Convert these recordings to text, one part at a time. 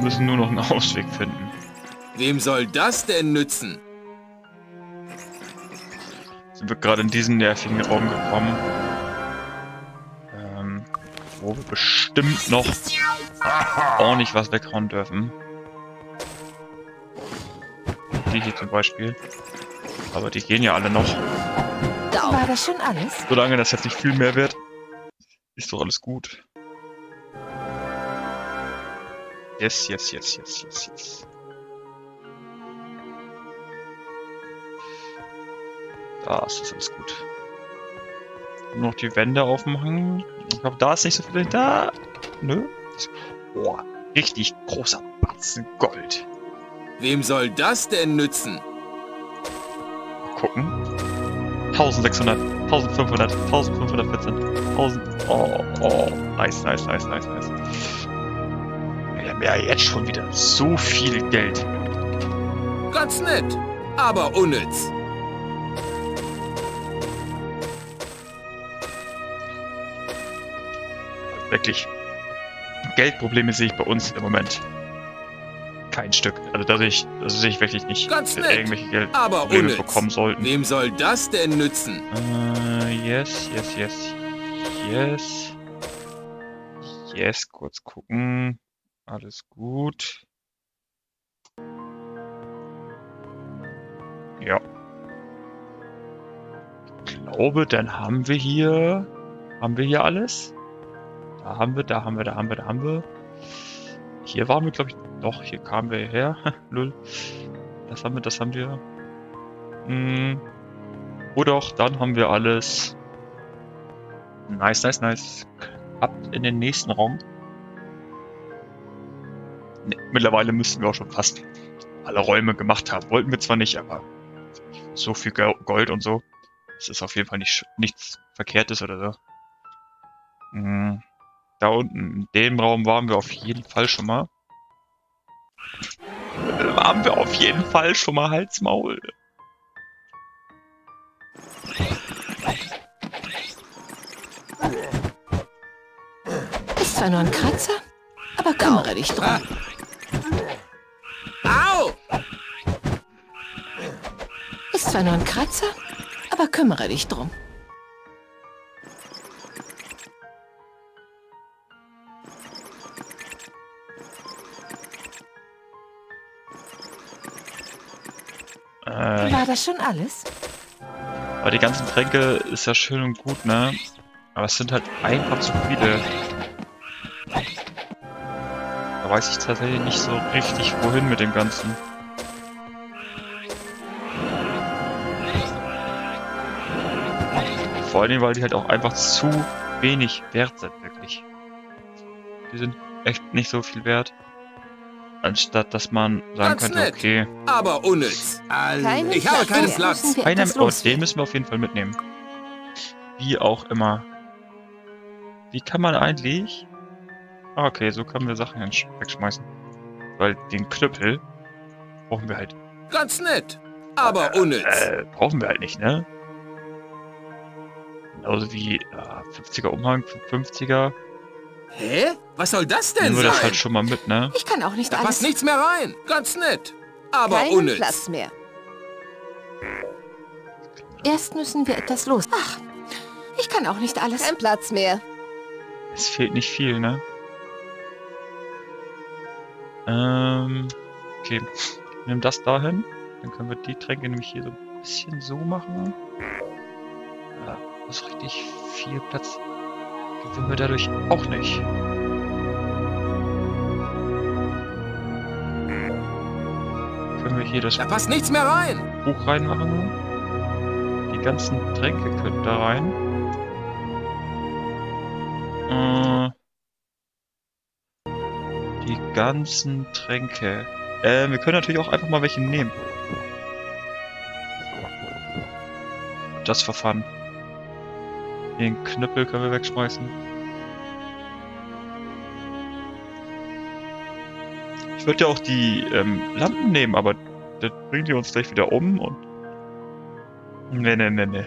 müssen nur noch einen Ausweg finden. Wem soll das denn nützen? Sind wir gerade in diesen nervigen Raum gekommen. Wo wir bestimmt noch ordentlich was weghauen dürfen. Die hier zum Beispiel. Aber die gehen ja alle noch. War das schon alles? Solange das jetzt nicht viel mehr wird, ist doch alles gut. Yes, yes, yes, yes, yes, yes. Das ist alles gut. Nur noch die Wände aufmachen. Ich glaube, da ist nicht so viel da. Nö. Oh, richtig großer Batzen Gold. Wem soll das denn nützen? Mal gucken. 1600, 1500, 1514, 1000. Oh, nice, nice, nice, nice, nice. Wir haben ja jetzt schon wieder so viel Geld. Ganz nett, aber unnütz. Wirklich. Geldprobleme sehe ich bei uns im Moment kein Stück. Also da sehe ich wirklich nicht, Ganz dass nett, wir irgendwelche aber Geldprobleme unnütz. bekommen sollten. Wem soll das denn nützen? Yes, yes, yes, yes. Yes, kurz gucken. Alles gut. Ja. Ich glaube, dann haben wir hier alles. Da haben wir. Hier waren wir, glaube ich, doch, hier kamen wir her. Null. Das haben wir. Oh doch, dann haben wir alles. Nice, nice, nice. Ab in den nächsten Raum. Ne, mittlerweile müssten wir auch schon fast alle Räume gemacht haben. Wollten wir zwar nicht, aber so viel Gold und so. Das ist auf jeden Fall nichts Verkehrtes oder so. Da unten, in dem Raum waren wir auf jeden Fall schon mal. Hals, Maul. Ist zwar nur ein Kratzer, aber kümmere dich drum. Au! Ist zwar nur ein Kratzer, aber kümmere dich drum. War das schon alles? Aber die ganzen Tränke ist ja schön und gut, ne? Aber es sind halt einfach zu viele. Da weiß ich tatsächlich nicht so richtig, wohin mit dem Ganzen. Vor allem, weil die halt auch einfach zu wenig wert sind, wirklich. Die sind echt nicht so viel wert. Anstatt, dass man sagen Ganz könnte, nett, okay, aber unnütz. Keinen Ich habe keinen Platz. Platz. Wir etwas den loswerden. müssen wir auf jeden Fall mitnehmen. Wie auch immer. Wie kann man eigentlich... Okay, so können wir Sachen wegschmeißen. Weil den Knüppel brauchen wir halt... Ganz nett, aber unnütz. Brauchen wir halt nicht, ne? Genauso wie 50er Umhang, 50er. Hä? Was soll das denn Nur das sein? halt schon mal mit, ne? Ich kann auch nicht Da alles. passt nichts mehr rein. Ganz nett, aber Keinen unnütz. Platz mehr. Erst müssen wir etwas los. Ach, ich kann auch nicht alles. Kein Platz mehr. Es fehlt nicht viel, ne? Okay. Ich nehme das dahin. Dann können wir die Tränke nämlich hier so ein bisschen so machen. Ja, das ist richtig viel Platz. Gewinnen wir dadurch auch nicht. Können wir hier das Da passt nichts mehr rein. Buch reinmachen? Die ganzen Tränke können da rein. Die ganzen Tränke. Wir können natürlich auch einfach mal welche nehmen. Das Verfahren. Den Knüppel können wir wegschmeißen. Ich würde ja auch die Lampen nehmen, aber das bringt die uns gleich wieder um und... Nee.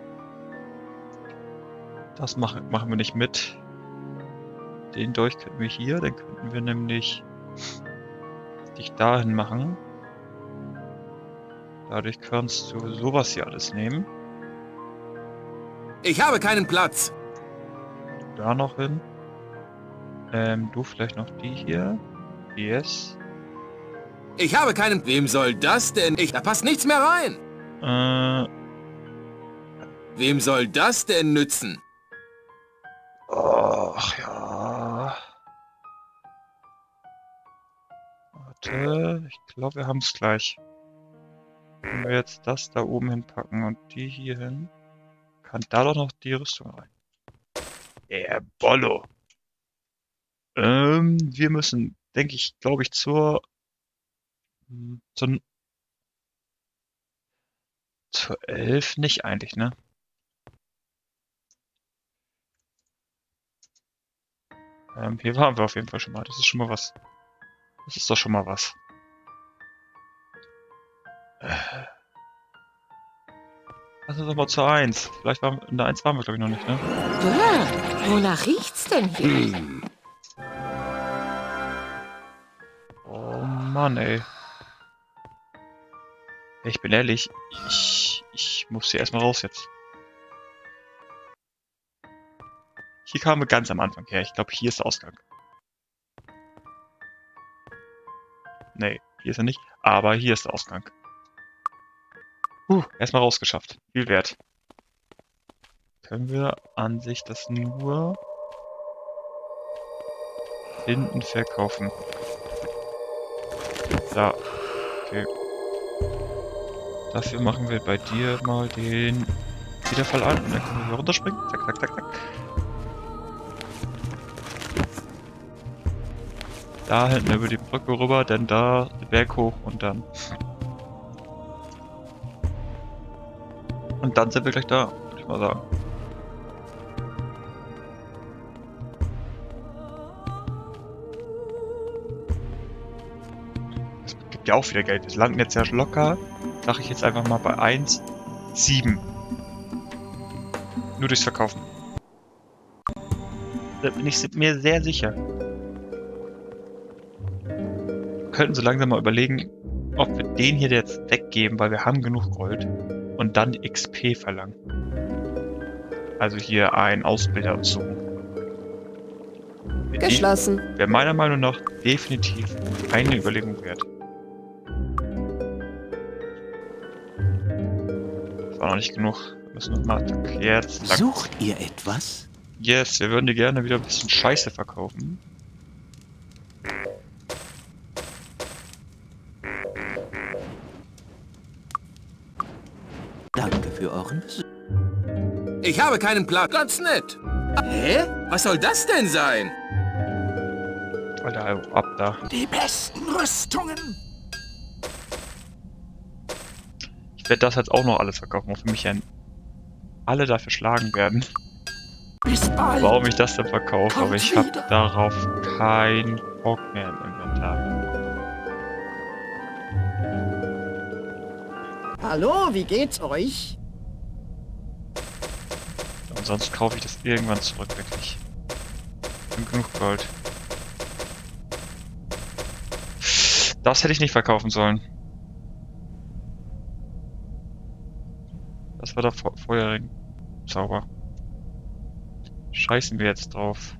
Das machen wir nicht mit. Den Dolch könnten wir hier, dann könnten wir nämlich dich dahin machen. Dadurch kannst du sowas hier alles nehmen. Ich habe keinen Platz. Da noch hin. Du vielleicht noch die hier. Yes. Ich habe keinen... Wem soll das denn? Da passt nichts mehr rein. Wem soll das denn nützen? Ach ja. Warte, ich glaube, wir haben es gleich. Wenn wir jetzt das da oben hinpacken und die hier hin, kann da doch noch die Rüstung rein. Bollo. Wir müssen, denke ich, glaube ich, zur 11 nicht eigentlich, ne? Hier waren wir auf jeden Fall schon mal. Das ist schon mal was. Das ist doch schon mal was. Lass uns doch mal zur 1. Vielleicht waren in der 1 waren wir, glaube ich, noch nicht, ne? Wonach riecht's denn hier? Oh Mann, ey. Ich bin ehrlich, ich muss hier erstmal raus jetzt. Hier kamen wir ganz am Anfang her. Ich glaube, hier ist der Ausgang. Nee, hier ist er nicht. Aber hier ist der Ausgang. Erstmal rausgeschafft. Viel wert. Können wir an sich das nur hinten verkaufen? Da. Okay. Dafür machen wir bei dir mal den Wiederfall an. Und dann können wir hier runterspringen. Zack, zack, zack, zack. Da hinten über die Brücke rüber, denn da den Berg hoch und dann. Und dann sind wir gleich da, würde ich mal sagen. Das gibt ja auch wieder Geld. Wir landen jetzt ja locker, sage ich jetzt einfach mal bei 1,7. Nur durchs Verkaufen. Da bin ich mir sehr sicher. Wir könnten so langsam mal überlegen, ob wir den hier jetzt weggeben, weil wir haben genug Gold. Und dann XP verlangen. Also hier ein Ausbilder und so. Geschlossen. Wäre meiner Meinung nach definitiv eine Überlegung wert. Das war noch nicht genug. Wir müssen noch mal jetzt. Sucht ihr etwas? Yes, wir würden dir gerne wieder ein bisschen Scheiße verkaufen. Danke für euren Besuch. Ich habe keinen Platz. Ganz nett. Hä? Was soll das denn sein? Alter, ab da. Die besten Rüstungen. Ich werde das jetzt auch noch alles verkaufen, wofür mich ja alle dafür schlagen werden. Bis bald. Warum ich das denn verkaufe, aber ich habe wieder. darauf keinen Bock mehr im Inventar. Hallo, wie geht's euch? Und sonst kaufe ich das irgendwann zurück, wirklich. Ich habe genug Gold. Das hätte ich nicht verkaufen sollen. Das war der Feuerring. Zauber. Scheißen wir jetzt drauf.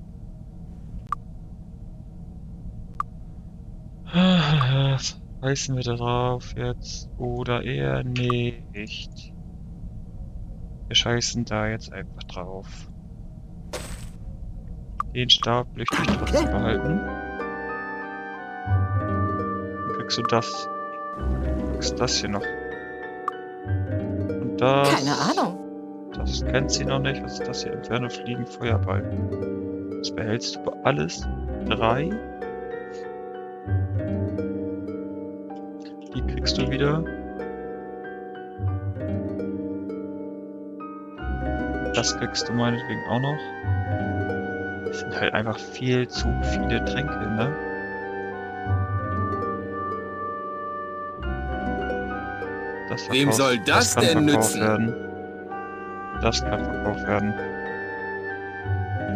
Scheißen wir da drauf jetzt oder eher nicht? Wir scheißen da jetzt einfach drauf. Den Stab möchte ich trotzdem behalten. Dann kriegst du das. Du kriegst das hier noch. Und das. Keine Ahnung. Das kennt sie noch nicht. Was ist das hier? Inferno fliegen Feuerball. Das behältst du alles. 3. Die kriegst du wieder. Das kriegst du meinetwegen auch noch. Das sind halt einfach viel zu viele Tränke, ne? Das Wem soll das kann denn verkauft nützen? werden. Das kann verkauft werden.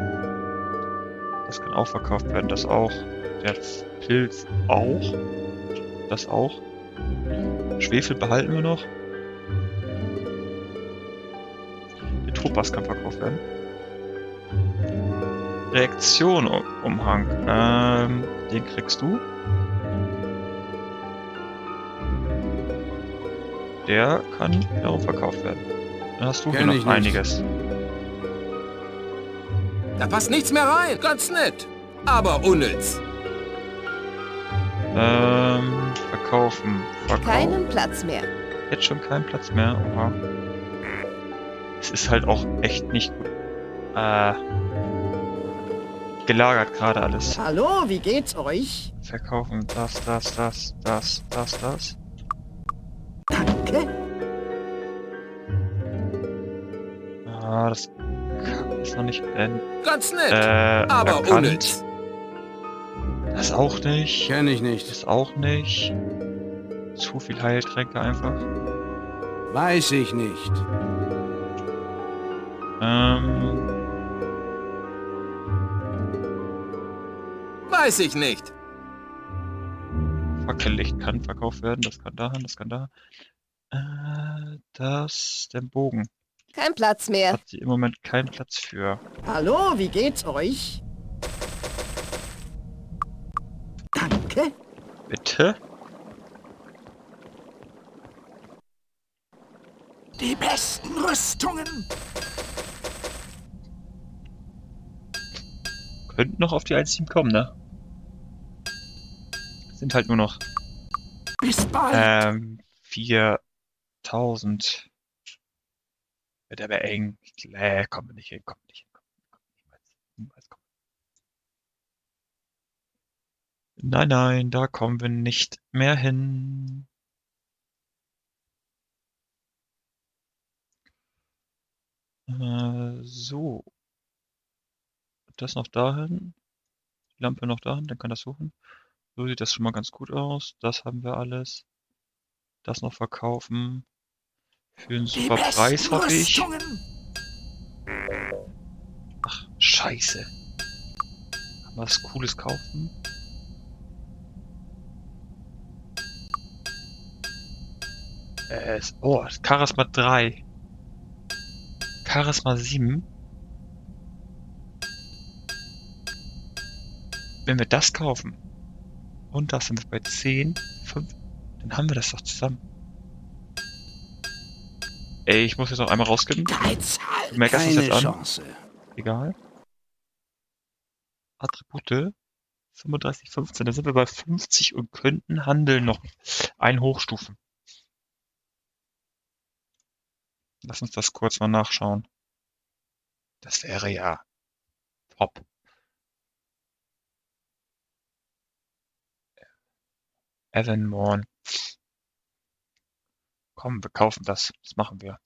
Das kann auch verkauft werden, das auch. Der Pilz auch. Das auch. Schwefel behalten wir noch. Der Topaz kann verkauft werden. Reaktion Umhang. Den kriegst du. Der kann wiederum verkauft werden. Dann hast du hier Kenn ich noch nicht. einiges. Da passt nichts mehr rein. Ganz nett. Aber unnütz. Verkaufen. Keinen Platz mehr. Jetzt schon keinen Platz mehr. Oha. Es ist halt auch echt nicht gut. Gelagert gerade alles. Hallo, wie geht's euch? Verkaufen. Das. Danke. Das ist noch nicht beendet. Ganz nett. Aber erkannt. unnütz. Das auch nicht. Kenn ich nicht. Das auch nicht. Zu viel Heiltränke einfach. Weiß ich nicht. Weiß ich nicht. Fackellicht kann verkauft werden. Das kann dahin, das kann da. Der Bogen. Kein Platz mehr. Hat sie im Moment keinen Platz für. Hallo, wie geht's euch? Danke. Bitte? Die besten Rüstungen. Könnten noch auf die 1-7 kommen, ne? Sind halt nur noch Bis bald. 4000. Wird aber eng. Kommen wir nicht hin, kommen wir nicht hin. Niemals kommen. Nein, da kommen wir nicht mehr hin. So. Das noch dahin. Die Lampe noch dahin, dann kann das suchen. So sieht das schon mal ganz gut aus. Das haben wir alles. Das noch verkaufen. Für einen Die super Preis, besten hoffe ich. Rüstungen. Ach, scheiße. Kann man was Cooles kaufen? Charisma 3. Charisma 7. Wenn wir das kaufen und das sind wir bei 10, 5, dann haben wir das doch zusammen. Ey, ich muss jetzt noch einmal rauskippen. Geizhals. Du merkst es Keine jetzt an. Chance. Egal. Attribute 35, 15. Da sind wir bei 50 und könnten Handel noch ein hochstufen. Lass uns das kurz mal nachschauen. Das wäre ja top. Evan Morn. Komm, wir kaufen das. Das machen wir.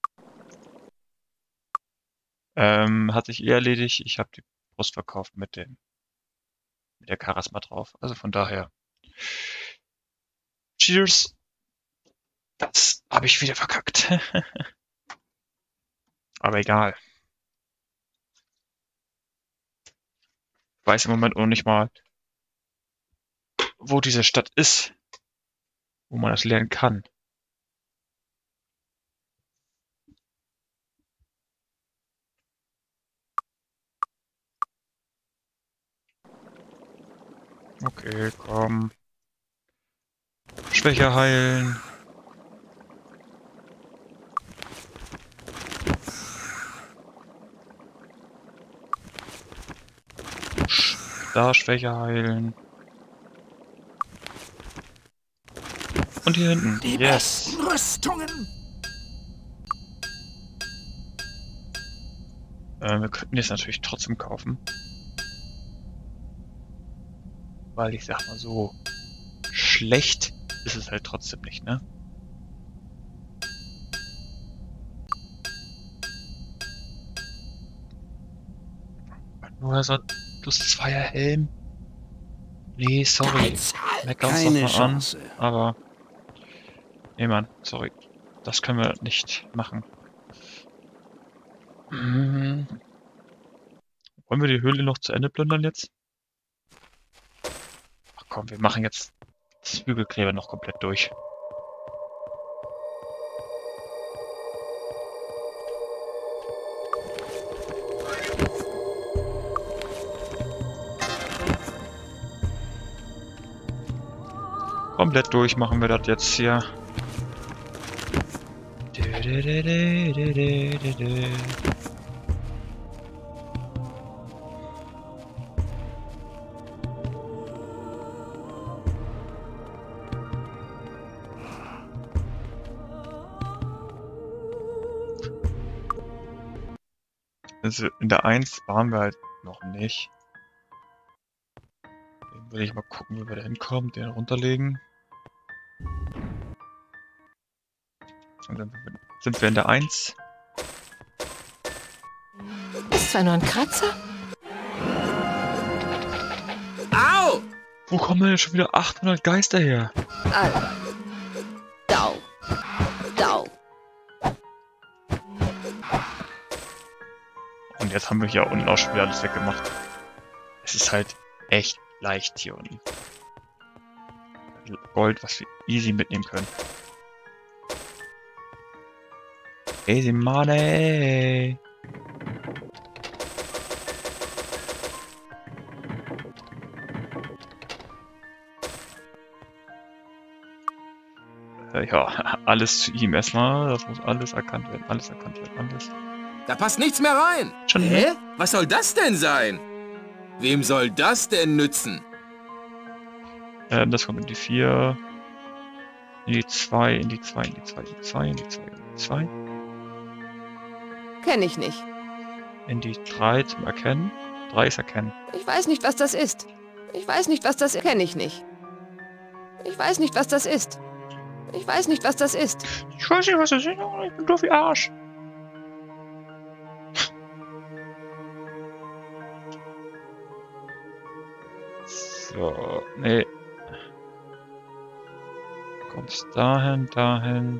Hat sich erledigt. Ich habe die Brust verkauft mit der Charisma drauf. Also von daher. Cheers. Das habe ich wieder verkackt. Aber egal. Ich weiß im Moment auch nicht mal, wo diese Stadt ist, wo man das lernen kann. Okay, komm. Schwäche heilen. Da Schwäche heilen. Und hier hinten. Die Yes. besten Rüstungen. Wir könnten jetzt natürlich trotzdem kaufen. Weil ich sag mal so, schlecht ist es halt trotzdem nicht, ne? Nur so ein +2er Helm. Nee, sorry. Geizhals. Mecker uns Keine doch mal an. Chance. Aber. Nee, Mann, sorry. Das können wir nicht machen. Wollen wir die Höhle noch zu Ende plündern jetzt? Ach komm, wir machen jetzt Zwiebelkleber noch komplett durch. Komplett durch machen wir das jetzt hier. Also in der 1 waren wir halt noch nicht. Den will ich mal gucken, wie wir da hinkommen, den runterlegen. Und dann sind wir in der 1. Ist zwar nur ein Kratzer. Au! Wo kommen denn schon wieder 800 Geister her? Alter. Dau. Dau. Und jetzt haben wir hier unten auch schon wieder alles weggemacht. Es ist halt echt leicht hier unten. Gold, was wir easy mitnehmen können. Easy money! Ja, alles zu ihm erstmal. Das muss alles erkannt werden. Alles erkannt werden. Alles. Da passt nichts mehr rein. Schon Hä? Was soll das denn sein? Wem soll das denn nützen? Das kommt in die 4. In die 2, in die 2, in die 2, in die 2, in die 2, in die 2. Kenn ich nicht. In die 3 zum Erkennen. 3 ist Erkennen. Ich weiß nicht, was das ist. Ich weiß nicht, was das ist. Kenn ich nicht. Ich weiß nicht, was das ist. Ich weiß nicht, was das ist. Ich weiß nicht, was das ist. Ich bin doof wie Arsch. So, nee. Kommst dahin, dahin.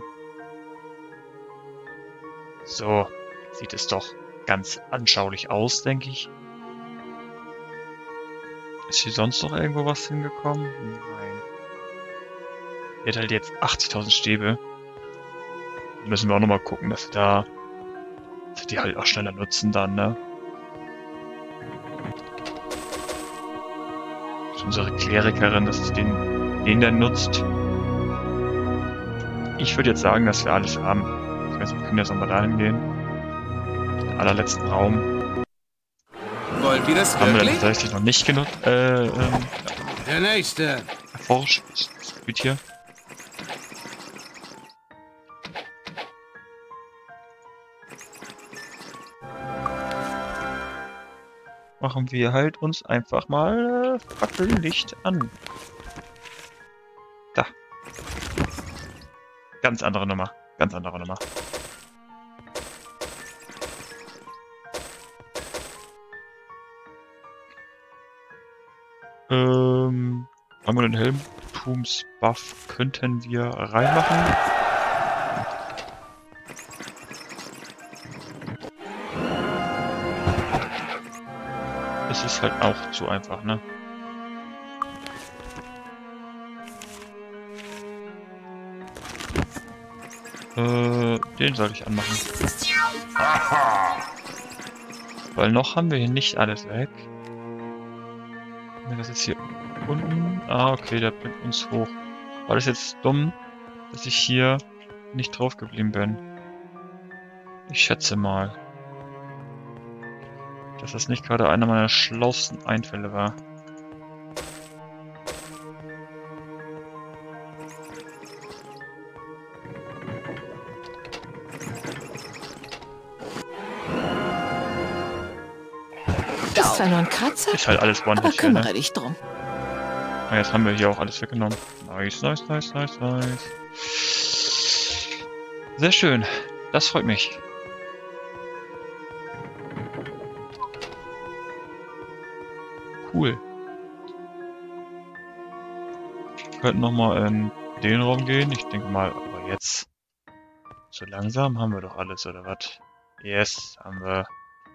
So, sieht es doch ganz anschaulich aus, denke ich. Ist hier sonst noch irgendwo was hingekommen? Nein. Er hat halt jetzt 80.000 Stäbe. Da müssen wir auch nochmal gucken, dass wir die halt auch schneller nutzen dann, ne? Unsere Klerikerin, dass sie den dann nutzt. Ich würde jetzt sagen, dass wir alles haben. Ich weiß nicht, wir können jetzt nochmal dahin gehen. Den allerletzten Raum. Wollt ihr das Haben wir wirklich? dann tatsächlich noch nicht genutzt. Der nächste. Erforscht. Das Gebiet hier. Machen wir halt uns einfach mal Fackellicht an. Da. Ganz andere Nummer. Ganz andere Nummer. Haben wir den Helmtums-Buff könnten wir reinmachen. Es ist halt auch zu einfach, ne? Den soll ich anmachen. Weil noch haben wir hier nicht alles weg. Das ist hier unten. Ah, okay, der bringt uns hoch. War das jetzt dumm, dass ich hier nicht drauf geblieben bin? Ich schätze mal, dass das nicht gerade einer meiner schlauesten Einfälle war. Das ist zwar nur ein Kratzer, Ist halt alles aber One-Hit hier, ne? kümmere dich drum. Ah, jetzt haben wir hier auch alles weggenommen. Nice, nice, nice, nice, nice. Sehr schön. Das freut mich. Cool. Wir könnten nochmal in den Raum gehen. Ich denke mal, aber jetzt so langsam haben wir doch alles, oder was? Yes, haben wir.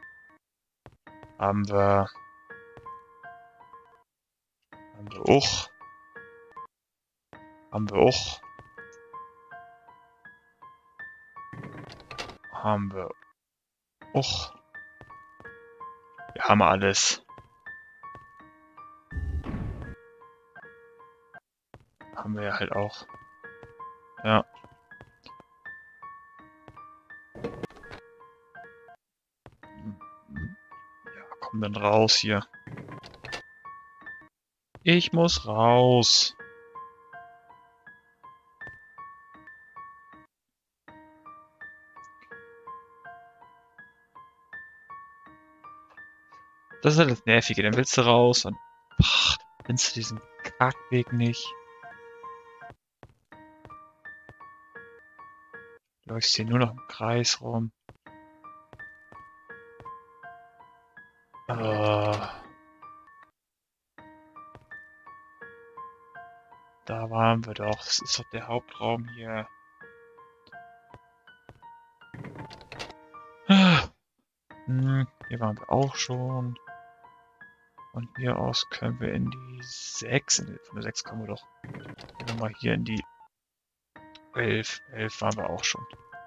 Haben wir auch. Haben wir auch. Haben wir auch. Wir haben alles. Haben wir ja halt auch. Ja. Ja, komm dann raus hier. Ich muss raus. Das ist halt das Nervige. Dann willst du raus und findest du diesen Kackweg nicht. Läufst hier nur noch im Kreis rum. Da waren wir doch. Das ist doch der Hauptraum hier. Hier waren wir auch schon. Von hier aus können wir in die 6. Von der 6 kommen wir doch. Gehen wir mal hier in die 11. 11 waren wir auch schon.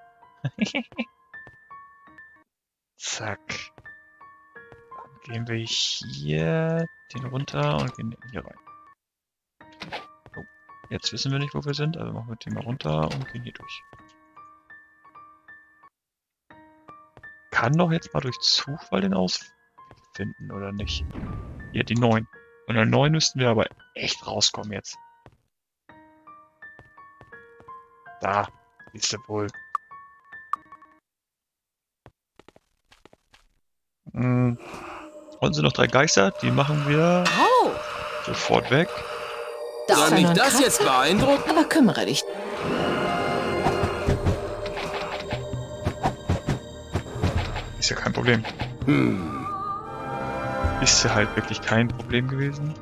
Zack. Dann gehen wir hier den runter und gehen hier rein. Oh, jetzt wissen wir nicht, wo wir sind, also machen wir den mal runter und gehen hier durch. Kann doch jetzt mal durch Zufall den Ausweg finden, oder nicht? Hier, die 9. Von der 9 müssten wir aber echt rauskommen jetzt. Da, siehst du wohl. Unten sind noch 3 Geister, die machen wir Oh, sofort weg. das Soll ist ja mich nur ein das Kratzer. jetzt beeindrucken? Aber kümmere dich. Ist ja kein Problem. Ist ja halt wirklich kein Problem gewesen.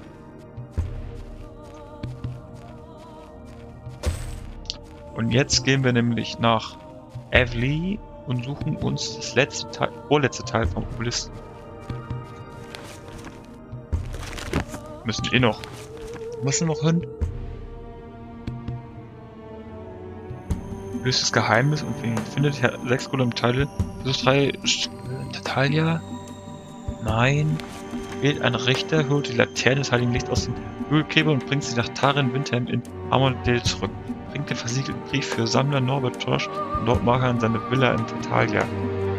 Und jetzt gehen wir nämlich nach Evely und suchen uns das letzte Teil, vorletzte Teil vom Obelisken. Müssen eh noch. Müssen noch hin. Löst das Geheimnis und findet 6 Golem-Teile. Versucht 3 Natalia. Nein. Wählt einen Richter, holt die Laterne des Heiligen Lichts aus dem Ölkäfer und bringt sie nach Tarin Windhelm in Armadale zurück. Bringt den versiegelten Brief für Sammler Norbert Tosch und dort mag er an seine Villa in Tatalia.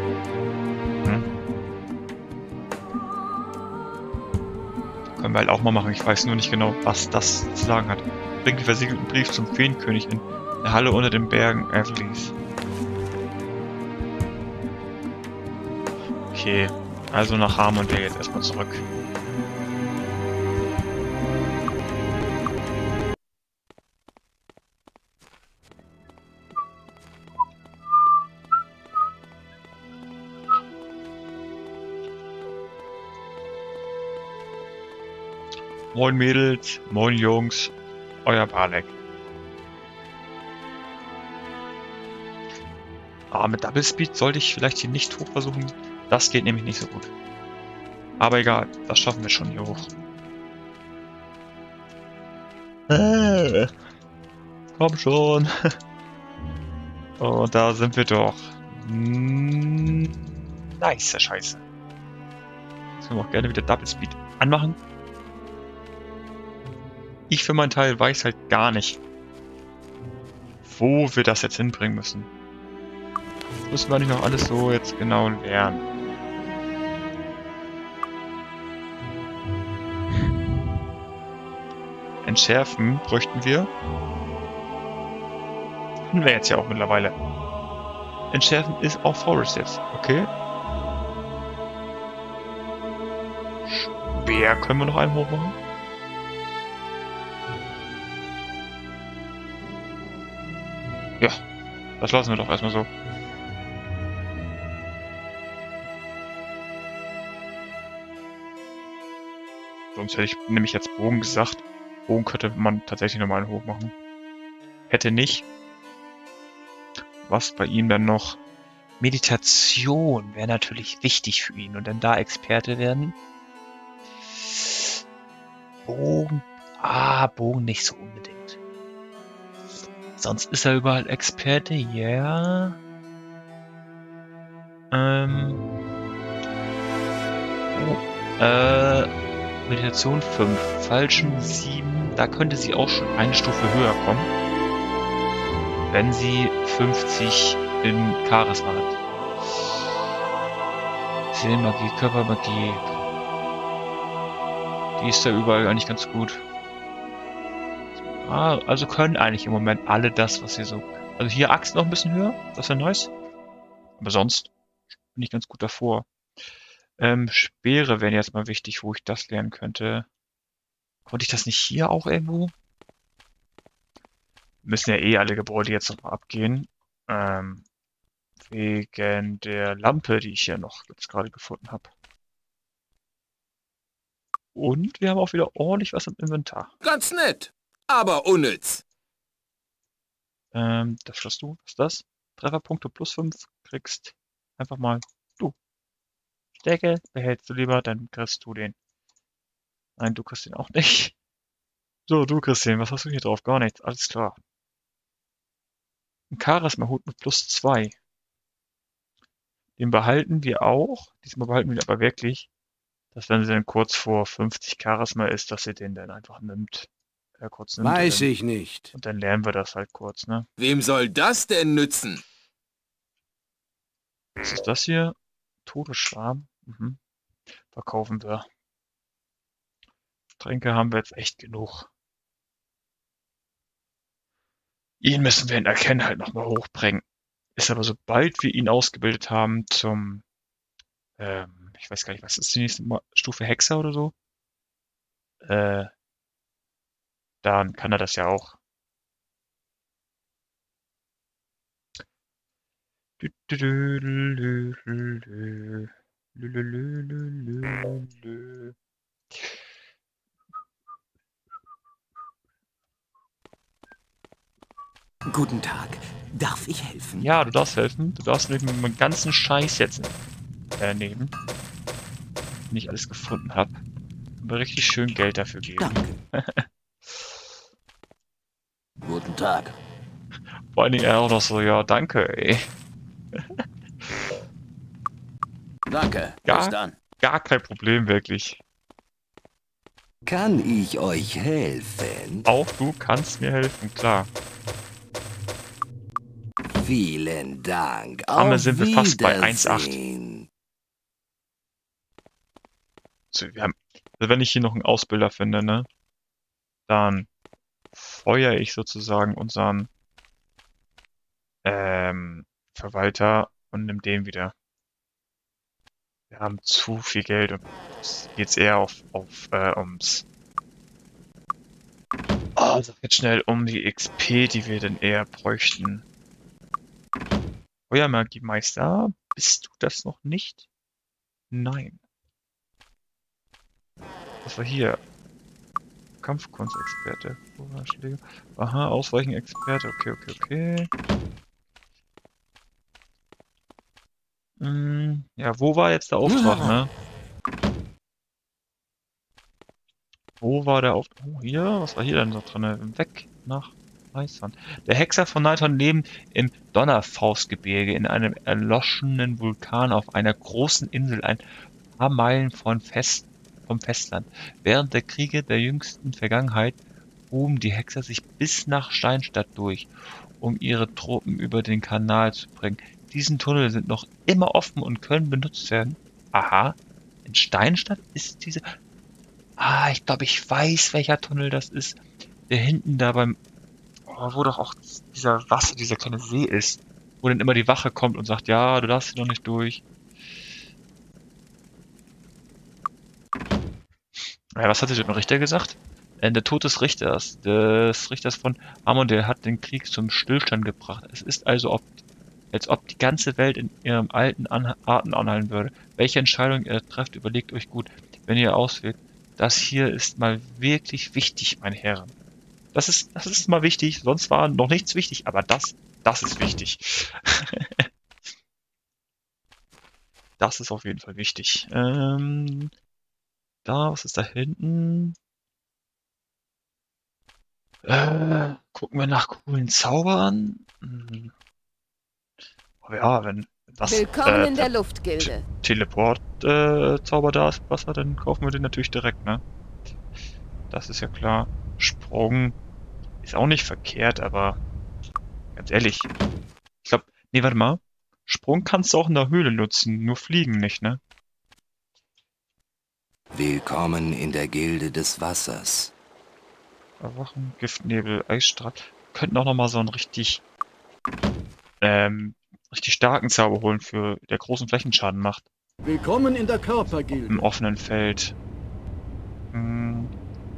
Können wir halt auch mal machen. Ich weiß nur nicht genau, was das zu sagen hat. Bringt den versiegelten Brief zum Feenkönig in der Halle unter den Bergen Everleys. Okay, also nach Armadale jetzt erstmal zurück. Moin Mädels, moin Jungs, euer Balek. Aber mit Double Speed sollte ich vielleicht hier nicht hoch versuchen. Das geht nämlich nicht so gut. Aber egal, das schaffen wir schon hier hoch. Komm schon. Und da sind wir doch. Nice, Scheiße. Jetzt können wir auch gerne wieder Double Speed anmachen. Ich für meinen Teil weiß halt gar nicht, wo wir das jetzt hinbringen müssen. Das müssen wir nicht noch alles so jetzt genau lernen. Entschärfen bräuchten wir. Können wir jetzt ja auch mittlerweile. Entschärfen ist auch Forest jetzt, okay? Schwer können wir noch einen hoch machen. Ja, das lassen wir doch erstmal so. Sonst hätte ich nämlich jetzt Bogen gesagt. Bogen könnte man tatsächlich nochmal einen hoch machen. Hätte nicht. Was bei ihm dann noch? Meditation wäre natürlich wichtig für ihn. Und dann da Experte werden. Bogen. Bogen nicht so unbedingt. Sonst ist er überall Experte, ja. Meditation 5, Falschen 7. Da könnte sie auch schon eine Stufe höher kommen. Wenn sie 50 in Charisma hat. Seelenmagie, Körpermagie. Die ist ja überall eigentlich ganz gut. Also können eigentlich im Moment alle das, was sie so... Also hier Axt noch ein bisschen höher, das wäre nice. Aber sonst bin ich ganz gut davor. Speere wären jetzt mal wichtig, wo ich das lernen könnte. Konnte ich das nicht hier auch irgendwo? Müssen ja eh alle Gebäude jetzt nochmal abgehen. Wegen der Lampe, die ich hier noch jetzt gerade gefunden habe. Und wir haben auch wieder ordentlich was im Inventar. Ganz nett, aber unnütz. Das schaust du, was ist das? Trefferpunkte plus 5 kriegst einfach mal du. Stärke behältst du lieber, dann kriegst du den. Nein, du kriegst den auch nicht. So, du kriegst den. Was hast du hier drauf? Gar nichts. Alles klar. Ein Charisma-Hut mit plus 2. Den behalten wir auch. Diesmal behalten wir ihn aber wirklich, dass wenn sie dann kurz vor 50 Charisma ist, dass sie den dann einfach nimmt. Kurz nimmt Weiß ich nicht. und dann lernen wir das halt kurz, ne? Wem soll das denn nützen? Was ist das hier? Todesschwarm. Mhm. Verkaufen wir. Tränke haben wir jetzt echt genug. Ihn müssen wir in Erkennen halt nochmal hochbringen. Ist aber sobald wir ihn ausgebildet haben zum, ich weiß gar nicht, was ist die nächste Stufe, Hexer oder so? Dann kann er das ja auch. Guten Tag. Darf ich helfen? Ja, du darfst helfen. Du darfst nämlich mit meinem ganzen Scheiß jetzt nehmen, den ich alles gefunden habe. Aber richtig schön Geld dafür geben. Danke. Guten Tag. Vor allen Dingen er auch noch so, ja, danke, ey. Danke. Ja. Bis dann. Gar kein Problem, wirklich. Kann ich euch helfen? Auch du kannst mir helfen, klar. Vielen Dank. Damit sind wir fast bei 1,8. Wiedersehen. Also, also wenn ich hier noch einen Ausbilder finde, ne, dann feuere ich sozusagen unseren Verwalter und nimm den wieder. Wir haben zu viel Geld und es geht eher ums sag jetzt schnell um die XP, die wir dann eher bräuchten. Feuermagiemeister, bist du das noch nicht? Nein. Was war hier? Kampfkunstexperte. Aha, Ausweichen-Experte. Okay. Ja, wo war jetzt der Auftrag, ne? Wo war der Auftrag? Oh, hier? Was war hier denn so drin? Weg nach Weißwand. Der Hexer von Nighthorn leben im Donnerfaustgebirge in einem erloschenen Vulkan auf einer großen Insel ein paar Meilen vom Festland. Während der Kriege der jüngsten Vergangenheit gruben die Hexer sich bis nach Steinstadt durch, um ihre Truppen über den Kanal zu bringen. Diesen Tunnel sind noch immer offen und können benutzt werden. Aha, in Steinstadt ist diese... Ah, ich glaube, ich weiß, welcher Tunnel das ist. Der hinten da wo doch auch dieser kleine See ist. Wo dann immer die Wache kommt und sagt, ja, du darfst hier noch nicht durch. Ja, was hat der Richter gesagt? Der Tod des Richters von Amondel hat den Krieg zum Stillstand gebracht. Es ist also, als ob die ganze Welt in ihrem alten Atem anhalten würde. Welche Entscheidung ihr trefft, überlegt euch gut, wenn ihr auswählt. Das hier ist mal wirklich wichtig, meine Herren. Das ist mal wichtig, sonst war noch nichts wichtig, aber das ist wichtig. Das ist auf jeden Fall wichtig. Was ist da hinten? Gucken wir nach coolen Zaubern. Hm. Oh ja, wenn das Willkommen in der Luftgilde. Teleport-Zauber da ist, Wasser, dann kaufen wir den natürlich direkt, ne? Das ist ja klar. Sprung ist auch nicht verkehrt, aber ganz ehrlich, ich glaube, nee, warte mal. Sprung kannst du auch in der Höhle nutzen, nur fliegen nicht, ne? Willkommen in der Gilde des Wassers. Erwachen, Giftnebel, Eisstrahl. Könnten auch nochmal so einen richtig starken Zauber holen, der großen Flächenschaden macht. Willkommen in der Körpergilde. Im offenen Feld. Hm.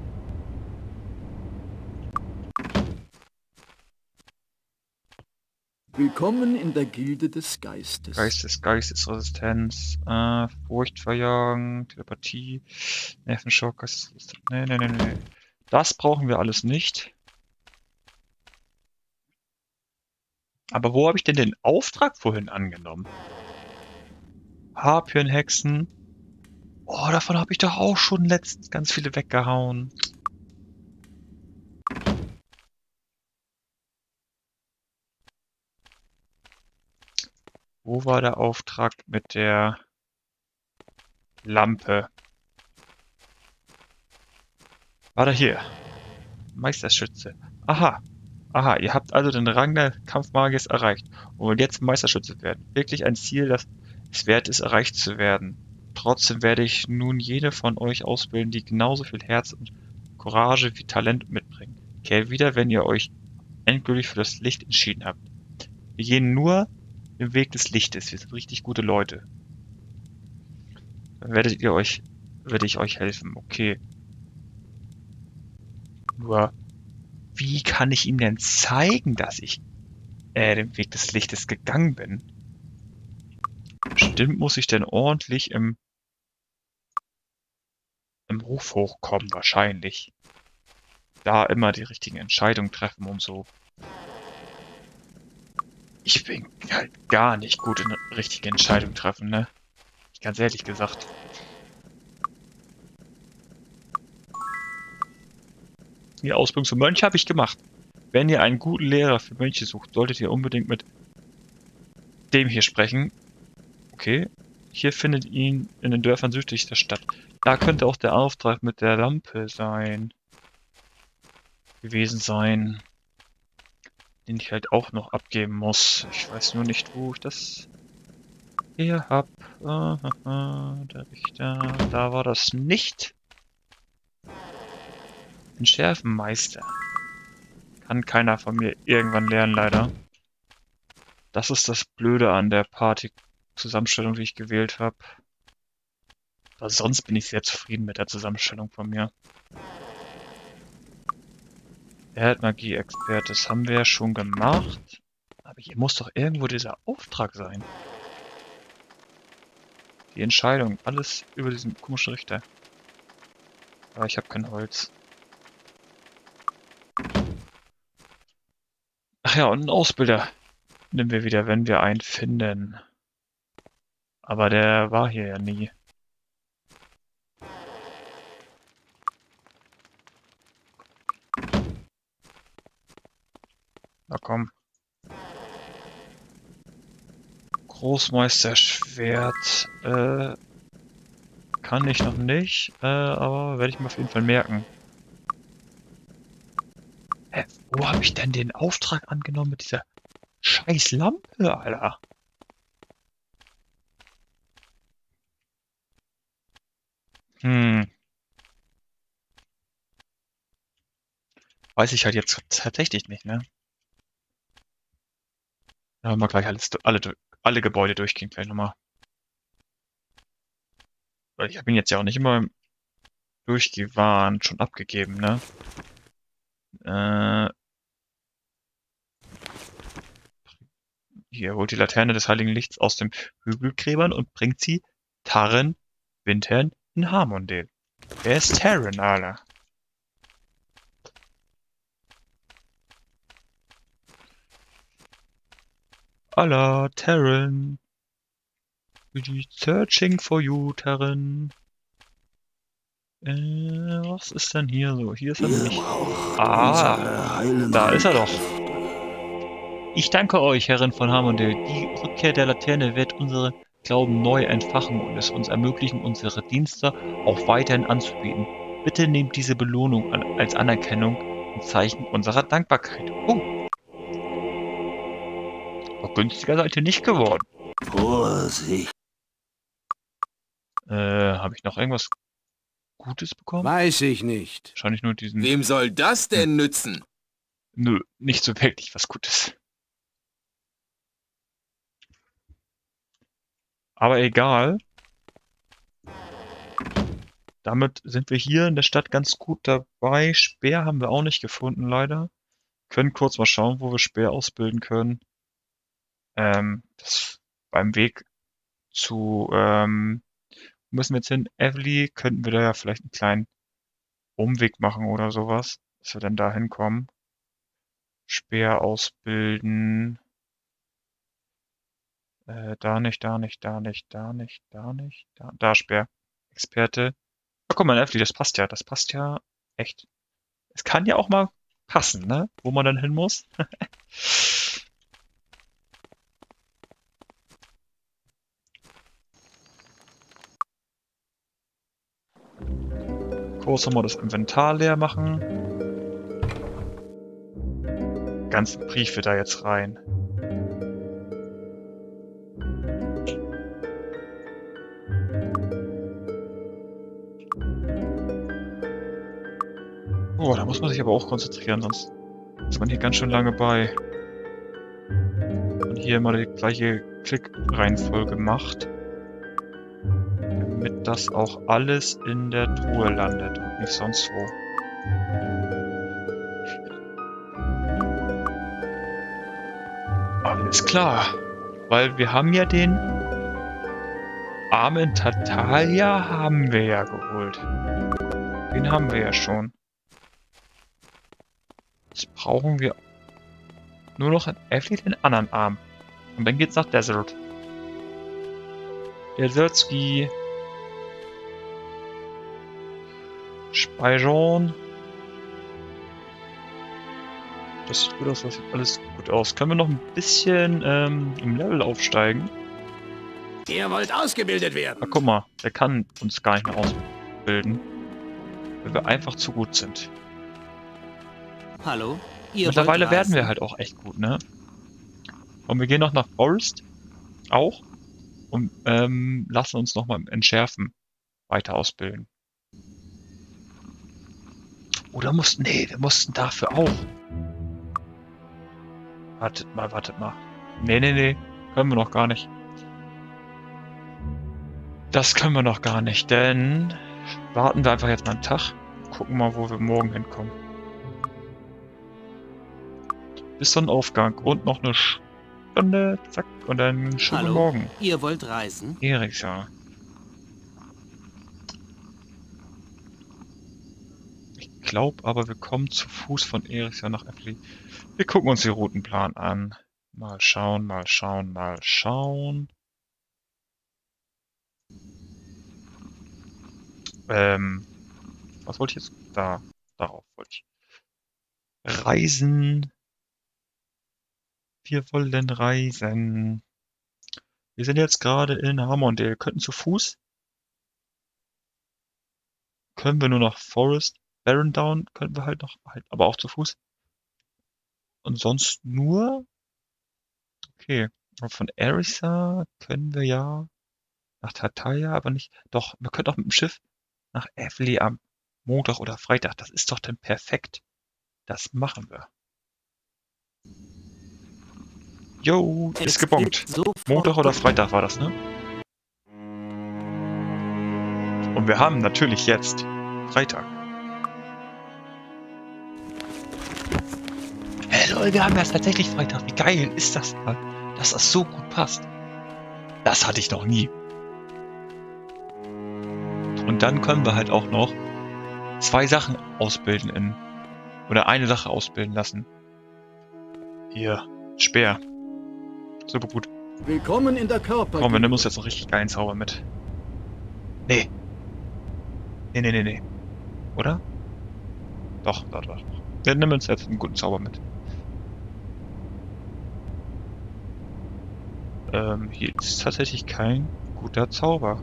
Willkommen in der Gilde des Geistes. Geistesresistenz, Furcht verjagen, Telepathie, Nervenschock, nee. Das brauchen wir alles nicht. Aber wo habe ich denn den Auftrag vorhin angenommen? Harpyenhexen. Oh, davon habe ich doch auch schon letztens ganz viele weggehauen. Wo war der Auftrag mit der Lampe? War der hier? Meisterschütze. Aha. Aha, ihr habt also den Rang der Kampfmagiers erreicht und wollt jetzt Meisterschütze werden. Wirklich ein Ziel, das es wert ist, erreicht zu werden. Trotzdem werde ich nun jede von euch ausbilden, die genauso viel Herz und Courage wie Talent mitbringen. Kehrt wieder, wenn ihr euch endgültig für das Licht entschieden habt. Wir gehen nur den Weg des Lichtes. Wir sind richtig gute Leute. Dann werde ich euch helfen. Okay. Nur, wie kann ich ihm denn zeigen, dass ich den Weg des Lichtes gegangen bin? Bestimmt muss ich denn ordentlich im Ruf hochkommen, wahrscheinlich. Da immer die richtigen Entscheidungen treffen und so. Ich bin halt gar nicht gut in richtige Entscheidungen treffen, ne? Ganz ehrlich gesagt. Die Ausbildung zum Mönch habe ich gemacht. Wenn ihr einen guten Lehrer für Mönche sucht, solltet ihr unbedingt mit dem hier sprechen. Okay. Hier findet ihn in den Dörfern südlich der Stadt. Da könnte auch der Auftrag mit der Lampe gewesen sein, den ich halt auch noch abgeben muss. Ich weiß nur nicht, wo ich das hier hab. Der Richter. Da war das nicht. Ein Schärfenmeister. Kann keiner von mir irgendwann lernen, leider. Das ist das Blöde an der Party-Zusammenstellung, die ich gewählt habe. Aber sonst bin ich sehr zufrieden mit der Zusammenstellung von mir. Erdmagie-Experte, das haben wir ja schon gemacht. Aber hier muss doch irgendwo dieser Auftrag sein. Die Entscheidung, alles über diesen komischen Richter. Aber ich habe kein Holz. Ach ja, und einen Ausbilder nehmen wir wieder, wenn wir einen finden. Aber der war hier ja nie. Na komm. Großmeisterschwert. Kann ich noch nicht, aber werde ich mir auf jeden Fall merken. Hä, wo habe ich denn den Auftrag angenommen mit dieser scheiß Lampe, Alter? Weiß ich halt jetzt tatsächlich nicht, ne? Ja, mal gleich alle Gebäude durchgehen, gleich nochmal. Weil ich habe ihn jetzt ja auch nicht immer im Durchgewarnt schon abgegeben, ne? Hier holt die Laterne des Heiligen Lichts aus dem Hügelgräbern und bringt sie Tarren Windhern in Harmondale. Wer ist Tarren, Alter? Allah, Tarren. We're searching for you, Tarren. Was ist denn hier so? Hier ist er nicht. Ah, da ist er doch. Ich danke euch, Herrin von Harmondale. Die Rückkehr der Laterne wird unsere Glauben neu entfachen und es uns ermöglichen, unsere Dienste auch weiterhin anzubieten. Bitte nehmt diese Belohnung als Anerkennung und Zeichen unserer Dankbarkeit. Oh. Aber günstiger seid ihr nicht geworden. Vorsicht. Habe ich noch irgendwas Gutes bekommen? Weiß ich nicht. Wahrscheinlich nur diesen... Wem soll das denn nützen? Nö, nicht so wirklich was Gutes. Aber egal. Damit sind wir hier in der Stadt ganz gut dabei. Speer haben wir auch nicht gefunden, leider. Können kurz mal schauen, wo wir Speer ausbilden können. Das beim Weg zu, müssen wir jetzt hin? Evely, könnten wir da ja vielleicht einen kleinen Umweg machen oder sowas, dass wir dann da hinkommen. Speer ausbilden. Da nicht, da nicht, da nicht, da nicht, da nicht, da Speer. Experte. Oh, guck mal, Evely, das passt ja echt. Es kann ja auch mal passen, ne? Wo man dann hin muss. Kurz nochmal das Inventar leer machen. Ganzen Briefe da jetzt rein. Oh, da muss man sich aber auch konzentrieren, sonst ist man hier ganz schön lange bei. Und hier immer die gleiche Klickreihenfolge macht. Damit das auch alles in der Truhe landet und nicht sonst wo. Alles klar. Weil wir haben ja den armen Tartaglia haben wir ja geholt. Den haben wir ja schon. Jetzt brauchen wir nur noch in Evely den anderen Arm. Und dann geht's nach Desert. Desertski. Speichern. Das sieht gut aus, das sieht alles gut aus. Können wir noch ein bisschen im Level aufsteigen? Ihr wollt ausgebildet werden. Ah, guck mal, der kann uns gar nicht mehr ausbilden. Weil wir einfach zu gut sind. Hallo? Ihr Mittlerweile werden wir halt auch echt gut, ne? Und wir gehen noch nach Forest. Auch. Und lassen uns nochmal im Entschärfen weiter ausbilden. Oder mussten... Nee, wir mussten dafür auch. Wartet mal, wartet mal. Nee, nee, nee. Können wir noch gar nicht. Das können wir noch gar nicht, denn... Warten wir einfach jetzt mal einen Tag. Gucken mal, wo wir morgen hinkommen. Bis Sonnenaufgang und noch eine Stunde, zack, und dann schönen Hallo? Morgen. Ihr wollt reisen? Erika. Ich glaube aber, wir kommen zu Fuß von Erika nach Evely. Wir gucken uns den Routenplan an. Mal schauen, mal schauen, mal schauen. Was wollte ich jetzt? Darauf wollte ich. Reisen. Wir wollen reisen. Wir sind jetzt gerade in Harmondale. Könnten zu Fuß. Können wir nur nach Forest. Barrendown können wir halt noch, aber auch zu Fuß. Und sonst nur. Okay. Und von Erisa können wir ja nach Tartaglia, aber nicht. Doch, wir können auch mit dem Schiff nach Evely am Montag oder Freitag. Das ist doch dann perfekt. Das machen wir. Jo, ist gebongt. Montag oder Freitag war das, ne? Und wir haben natürlich jetzt Freitag. Hey Leute, wir haben jetzt tatsächlich Freitag. Wie geil ist das, dass das so gut passt? Das hatte ich noch nie. Und dann können wir halt auch noch 2 Sachen ausbilden oder eine Sache ausbilden lassen. Hier, Speer. Super gut. Willkommen in der Körper. Komm, wir nehmen uns jetzt noch richtig geilen Zauber mit. Nee. Nee. Oder? Doch. Wir nehmen uns jetzt einen guten Zauber mit. Hier ist tatsächlich kein guter Zauber.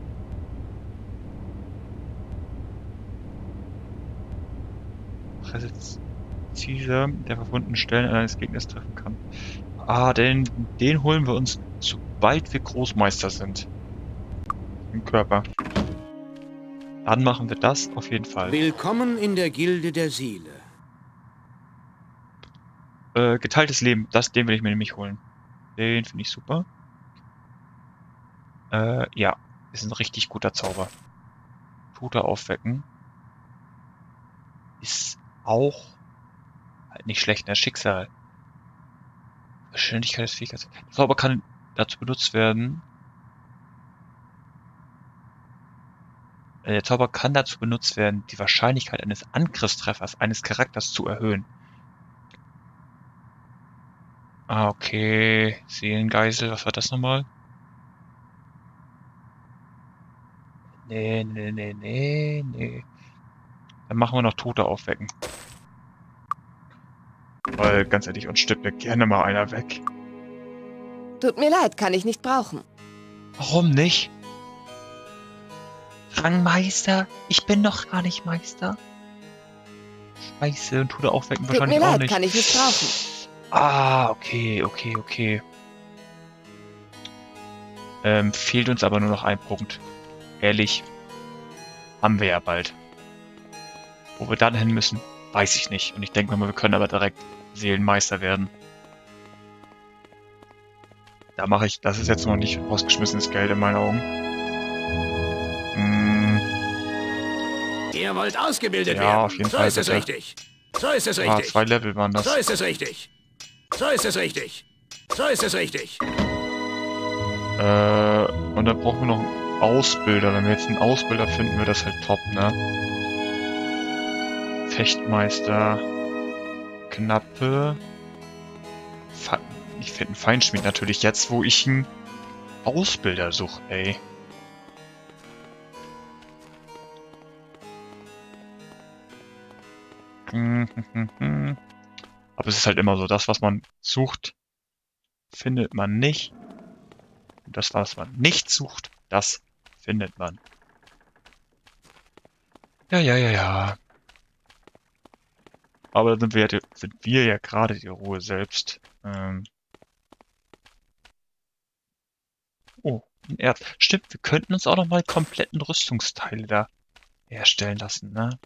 Präzise der verwundeten Stellen eines Gegners treffen kann. Ah, den holen wir uns, sobald wir Großmeister sind. Im Körper. Dann machen wir das auf jeden Fall. Willkommen in der Gilde der Seele. Geteiltes Leben, den will ich mir nämlich holen. Den finde ich super. Ja, ist ein richtig guter Zauber. Tote aufwecken. Ist auch halt nicht schlecht, ne? Schicksal. Geschwindigkeit des Fähigkeits. Der Zauber kann dazu benutzt werden. Der Zauber kann dazu benutzt werden, die Wahrscheinlichkeit eines Angriffstreffers eines Charakters zu erhöhen. Ah, okay. Seelengeisel, was war das nochmal? Nee. Dann machen wir noch Tote aufwecken. Weil, ganz ehrlich, uns stirbt ja gerne mal einer weg. Tut mir leid, kann ich nicht brauchen. Warum nicht? Rangmeister? Ich bin doch gar nicht Meister. Scheiße, und Tote aufwecken Tut wahrscheinlich mir auch leid, nicht. kann ich nicht brauchen. Ah, okay. Fehlt uns aber nur noch ein Punkt. Ehrlich, haben wir ja bald. Wo wir dann hin müssen, weiß ich nicht. Und ich denke mal, wir können aber direkt Seelenmeister werden. Das ist jetzt noch nicht rausgeschmissenes Geld in meinen Augen. Ihr wollt ausgebildet Ja, werden. auf jeden So Fall, ist es bitte. richtig. So ist es Ah, richtig. 2 Level waren das. So ist es richtig. So ist es richtig. So ist es richtig. Und dann brauchen wir noch einen Ausbilder. Wenn wir jetzt einen Ausbilder finden, wird das halt top, ne? Fechtmeister. Knappe. Ich finde einen Feinschmied natürlich jetzt, wo ich einen Ausbilder suche, ey. Aber es ist halt immer so, das, was man sucht, findet man nicht. Und das, was man nicht sucht, das findet man. Ja. Aber da sind wir ja gerade die Ruhe selbst. Oh, ein Erz. Stimmt, wir könnten uns auch noch mal kompletten Rüstungsteile da herstellen lassen, ne?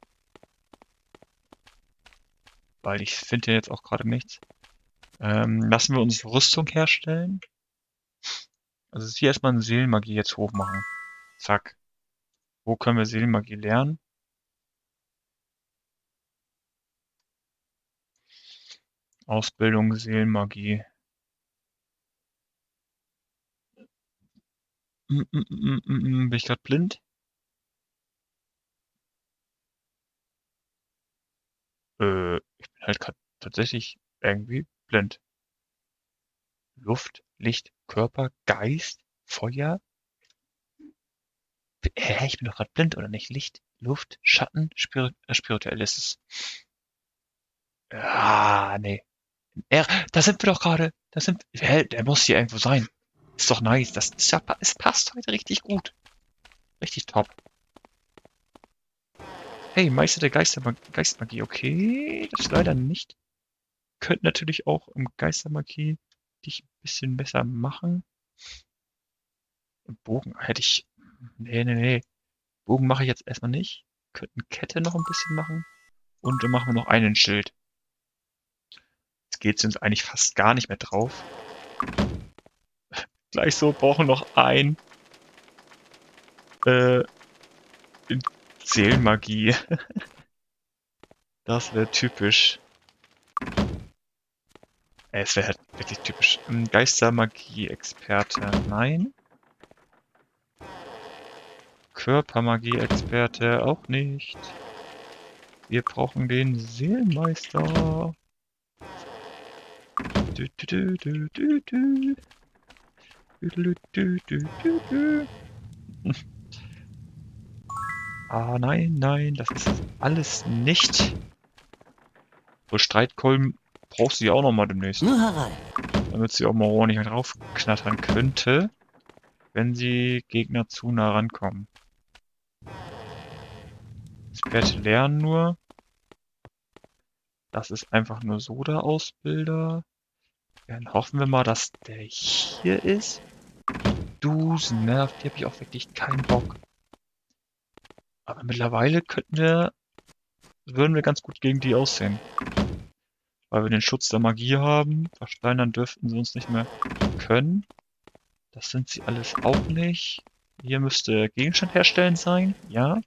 Weil ich finde ja jetzt auch gerade nichts. Lassen wir uns Rüstung herstellen. Also hier erstmal eine Seelenmagie jetzt hochmachen. Zack. Wo können wir Seelenmagie lernen? Ausbildung, Seelenmagie. Bin ich gerade blind? Ich bin halt gerade tatsächlich irgendwie blind. Luft, Licht, Körper, Geist, Feuer. Hä, ich bin doch gerade blind, oder nicht? Licht, Luft, Schatten, spirituell ist es. Ah, nee. Da sind wir doch gerade. Hä, der muss hier irgendwo sein. Ist doch nice. Es passt heute richtig gut. Richtig top. Hey, Meister der Geistmagie. Okay, das leider nicht. Könnte natürlich auch im Geistermagie dich ein bisschen besser machen. Bogen hätte ich... Nee. Bogen mache ich jetzt erstmal nicht. Könnten Kette noch ein bisschen machen. Und dann machen wir noch einen Schild. Jetzt geht es uns eigentlich fast gar nicht mehr drauf. Gleich so, brauchen noch ein Seelenmagie. Das wäre typisch. Es wäre halt wirklich typisch. Geistermagie-Experte, nein. Körpermagie-Experte, auch nicht. Wir brauchen den Seelenmeister. Ah, nein, nein, das ist alles nicht. So Streitkolben brauchst du ja auch nochmal demnächst. Nur herein. Damit sie auch mal ordentlich raufknattern könnte, wenn sie Gegner zu nah rankommen. Experte lernen nur. Das ist einfach nur so der Ausbilder. Dann hoffen wir mal, dass der hier ist. Dusen, ne? Auf die habe ich auch wirklich keinen Bock. Aber mittlerweile würden wir ganz gut gegen die aussehen. Weil wir den Schutz der Magie haben. Versteinern dürften sie uns nicht mehr können. Das sind sie alles auch nicht. Hier müsste Gegenstand herstellen sein. Ja.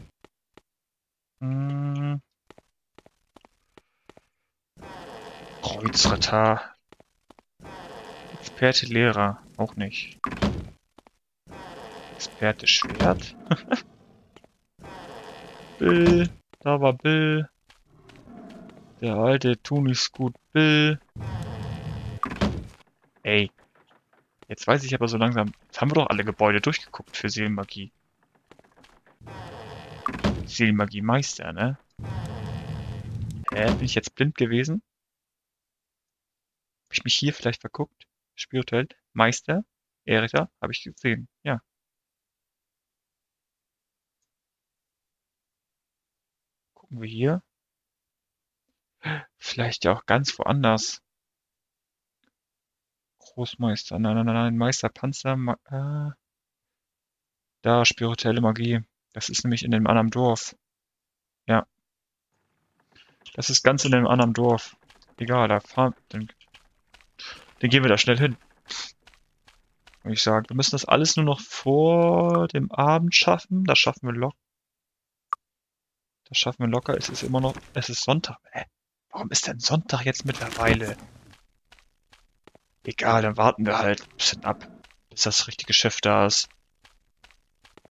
Kreuzritter. Experte Lehrer. Auch nicht. Experte Schwert. Bill. Da war Bill. Der alte Tuniscoot Bill. Ey. Jetzt weiß ich aber so langsam. Jetzt haben wir doch alle Gebäude durchgeguckt für Seelenmagie. Seelenmagie Meister, ne? Bin ich jetzt blind gewesen? Habe ich mich hier vielleicht verguckt? Spirituell. Meister. Erika. Habe ich gesehen. Ja. Gucken wir hier. Vielleicht ja auch ganz woanders. Großmeister. Nein, nein, nein, nein. Meister Panzer. Da, spirituelle Magie. Das ist nämlich in dem anderen Dorf. Ja. Das ist ganz in dem anderen Dorf. Egal, da fahren. Dann gehen wir da schnell hin. Und ich sage, wir müssen das alles nur noch vor dem Abend schaffen. Das schaffen wir locker. Das schaffen wir locker. Es ist immer noch. Es ist Sonntag. Warum ist denn Sonntag jetzt mittlerweile? Egal, dann warten wir halt ein bisschen ab, bis das richtige Schiff da ist.